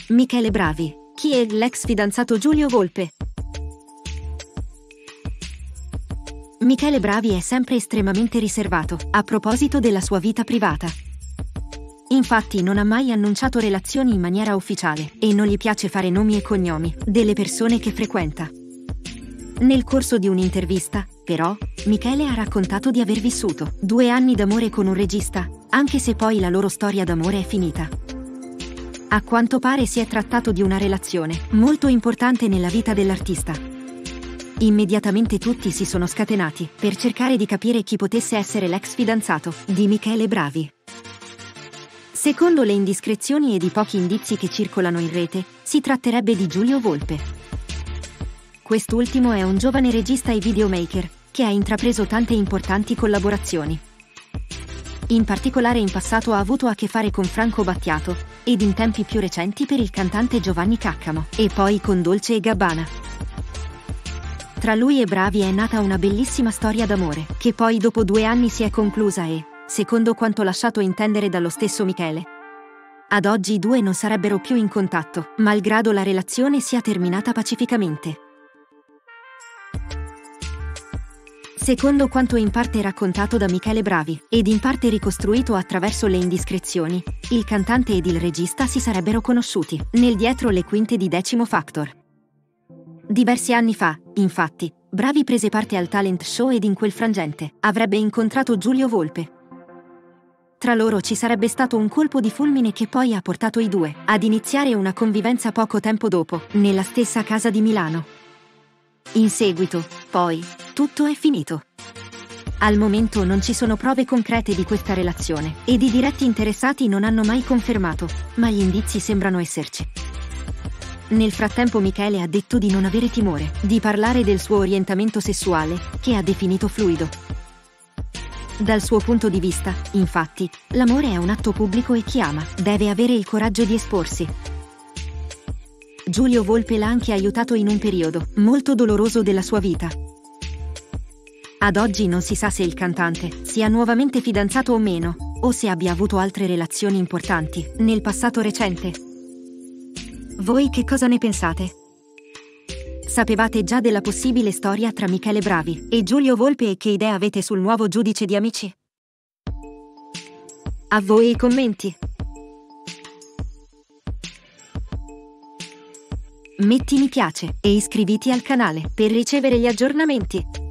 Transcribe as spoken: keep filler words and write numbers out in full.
Michele Bravi. Chi è l'ex fidanzato Giulio Volpe? Michele Bravi è sempre estremamente riservato, a proposito della sua vita privata. Infatti non ha mai annunciato relazioni in maniera ufficiale e non gli piace fare nomi e cognomi delle persone che frequenta. Nel corso di un'intervista, però, Michele ha raccontato di aver vissuto due anni d'amore con un regista, anche se poi la loro storia d'amore è finita. A quanto pare si è trattato di una relazione molto importante nella vita dell'artista. Immediatamente tutti si sono scatenati per cercare di capire chi potesse essere l'ex fidanzato di Michele Bravi. Secondo le indiscrezioni ed i pochi indizi che circolano in rete, si tratterebbe di Giulio Volpe. Quest'ultimo è un giovane regista e videomaker che ha intrapreso tante importanti collaborazioni. In particolare in passato ha avuto a che fare con Franco Battiato ed in tempi più recenti per il cantante Giovanni Caccamo e poi con Dolce e Gabbana. Tra lui e Bravi è nata una bellissima storia d'amore che poi dopo due anni si è conclusa e, secondo quanto lasciato intendere dallo stesso Michele, ad oggi i due non sarebbero più in contatto, malgrado la relazione sia terminata pacificamente. Secondo quanto in parte raccontato da Michele Bravi, ed in parte ricostruito attraverso le indiscrezioni, il cantante ed il regista si sarebbero conosciuti nel dietro le quinte di Decimo Factor. Diversi anni fa, infatti, Bravi prese parte al talent show ed in quel frangente avrebbe incontrato Giulio Volpe. Tra loro ci sarebbe stato un colpo di fulmine che poi ha portato i due ad iniziare una convivenza poco tempo dopo, nella stessa casa di Milano. In seguito, poi, tutto è finito. Al momento non ci sono prove concrete di questa relazione ed i diretti interessati non hanno mai confermato, ma gli indizi sembrano esserci. Nel frattempo Michele ha detto di non avere timore di parlare del suo orientamento sessuale, che ha definito fluido. Dal suo punto di vista, infatti, l'amore è un atto pubblico e chi ama deve avere il coraggio di esporsi. Giulio Volpe l'ha anche aiutato in un periodo molto doloroso della sua vita. Ad oggi non si sa se il cantante sia nuovamente fidanzato o meno, o se abbia avuto altre relazioni importanti nel passato recente. Voi che cosa ne pensate? Sapevate già della possibile storia tra Michele Bravi e Giulio Volpe e che idea avete sul nuovo giudice di Amici? A voi i commenti! Metti mi piace e iscriviti al canale per ricevere gli aggiornamenti.